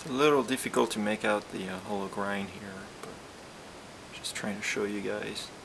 A little difficult to make out the hollow grind here, but just trying to show you guys.